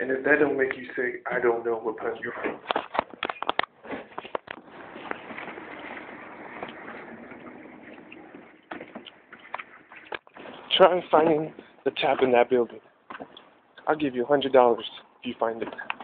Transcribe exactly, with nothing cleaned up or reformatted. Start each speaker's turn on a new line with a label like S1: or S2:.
S1: And if that don't make you say, I don't know what planet you're from. Try finding the tap in that building. I'll give you a hundred dollars if you find it.